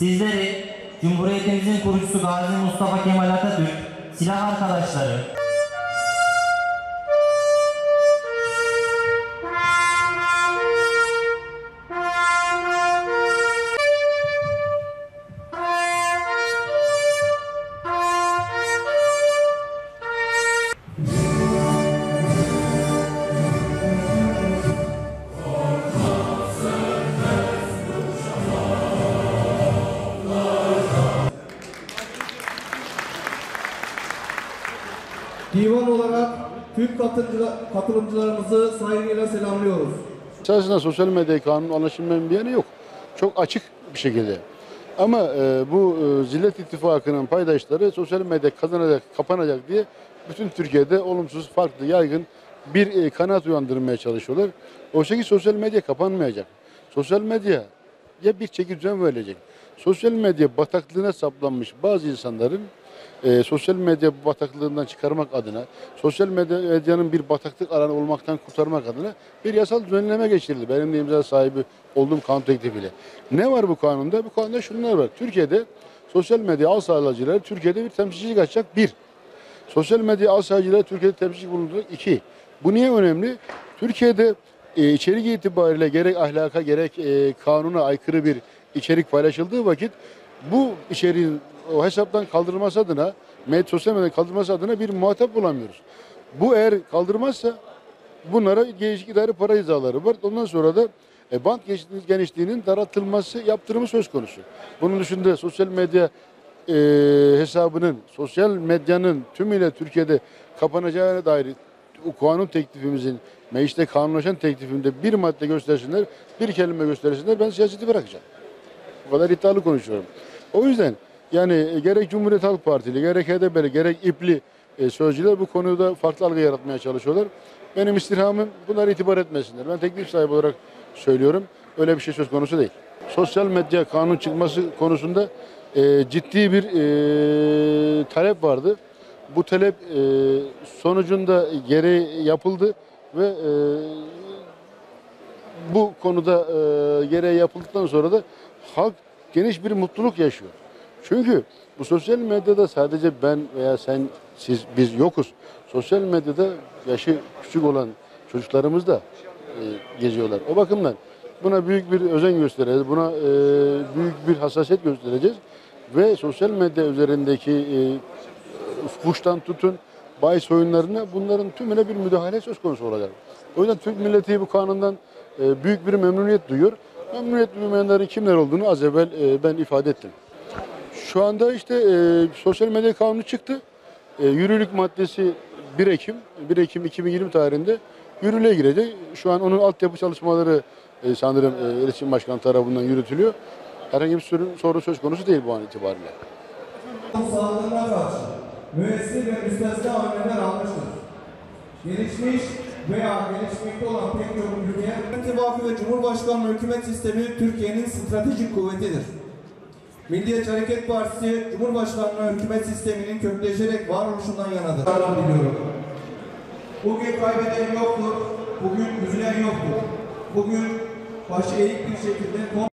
Sizleri Cumhuriyetimizin kurucusu Gazi Mustafa Kemal Atatürk, silah arkadaşları, divan olarak tüm katılımcılarımızı saygıyla selamlıyoruz. Esasında sosyal medya kanunun anlaşılmayan bir yanı yok. Çok açık bir şekilde. Ama bu Zillet İttifakı'nın paydaşları sosyal medya kazanacak, kapanacak diye bütün Türkiye'de olumsuz, farklı, yaygın bir kanaat uyandırmaya çalışıyorlar. Oysa ki sosyal medya kapanmayacak. Sosyal medya ya bir çeki düzen verilecek. Sosyal medya bataklığına saplanmış bazı insanların sosyal medya bataklığından çıkarmak adına, sosyal medyanın bir bataklık alanı olmaktan kurtarmak adına bir yasal düzenleme geçirildi. Benim de imza sahibi olduğum kanun teklifiyle. Ne var bu kanunda? Bu kanunda şunlar var. Türkiye'de sosyal medya ağ sağlayıcıları Türkiye'de bir temsilcilik açacak. Bir. Sosyal medya ağ sağlayıcıları Türkiye'de temsilcilik bulunduracak. İki. Bu niye önemli? Türkiye'de içerik itibariyle gerek ahlaka gerek kanuna aykırı bir içerik paylaşıldığı vakit bu içeriğin o hesaptan kaldırılması adına, sosyal medyadan kaldırılması adına bir muhatap bulamıyoruz. Bu eğer kaldırmazsa bunlara değişik idari para cezaları var. Ondan sonra da bant genişliğinin daraltılması yaptırımı söz konusu. Bunun dışında sosyal medya hesabının, sosyal medyanın tümüyle Türkiye'de kapanacağına dair kanun teklifimizin, mecliste kanunlaşan teklifimde bir madde göstersinler, bir kelime göstersinler, ben siyaseti bırakacağım. Bu kadar iddialı konuşuyorum. O yüzden yani gerek Cumhuriyet Halk Partili, gerek HDP'li, gerek İP'li sözcüler bu konuda farklı algı yaratmaya çalışıyorlar. Benim istirhamım bunlara itibar etmesinler. Ben teklif sahibi olarak söylüyorum. Öyle bir şey söz konusu değil. Sosyal medya kanun çıkması konusunda ciddi bir talep vardı. Bu talep sonucunda gereği yapıldı ve bu konuda gereği yapıldıktan sonra da halk geniş bir mutluluk yaşıyor. Çünkü bu sosyal medyada sadece ben veya sen, siz, biz yokuz. Sosyal medyada yaşı küçük olan çocuklarımız da geziyorlar. O bakımdan buna büyük bir özen göstereceğiz. Buna büyük bir hassasiyet göstereceğiz. Ve sosyal medya üzerindeki fuhuştan tutun, bahis oyunlarına bunların tümüne bir müdahale söz konusu olacak. O yüzden Türk milleti bu kanundan büyük bir memnuniyet duyuyor. Memnuniyet duymayanların kimler olduğunu az evvel ben ifade ettim. Şu anda işte sosyal medya kanunu çıktı. Yürürlük maddesi 1 Ekim 2020 tarihinde yürürlüğe girecek. Şu an onun altyapı çalışmaları sanırım İletişim Başkanı tarafından yürütülüyor. Herhangi bir sorun söz konusu değil bu an itibariyle. Sağlığına karşı müessir ve müstesna önlemler almıştır. Gelişmiş veya gelişmekte olan pek çok ülke, İttifakı ve Cumhurbaşkanlığı hükümet sistemi Türkiye'nin stratejik kuvvetidir. Milliyetçi Hareket Partisi, Cumhurbaşkanlığı hükümet sisteminin kökleşerek varoluşundan yanadır. Biliyorum. Bugün kaybeden yoktur, bugün üzülen yoktur. Bugün başı eğik bir şekilde